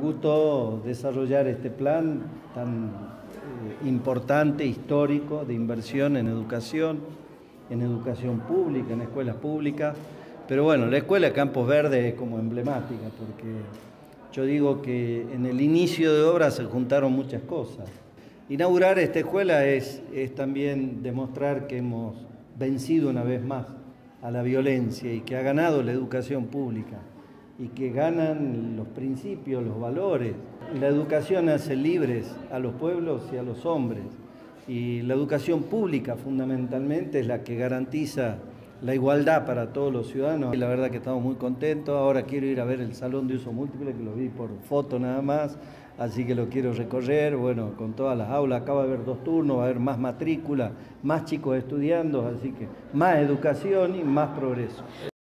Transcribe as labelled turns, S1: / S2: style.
S1: gusto desarrollar este plan tan importante, histórico, de inversión en educación pública, en escuelas públicas. Pero bueno, la escuela de Campos Verdes es como emblemática, porque yo digo que en el inicio de obra se juntaron muchas cosas. Inaugurar esta escuela es también demostrar que hemos vencido una vez más a la violencia y que ha ganado la educación pública y que ganan los principios, los valores. La educación hace libres a los pueblos y a los hombres, y la educación pública fundamentalmente es la que garantiza la igualdad para todos los ciudadanos. Y la verdad que estamos muy contentos. Ahora quiero ir a ver el salón de uso múltiple, que lo vi por foto nada más, así que lo quiero recorrer, bueno, con todas las aulas. Acá va a haber 2 turnos, va a haber más matrícula, más chicos estudiando, así que más educación y más progreso.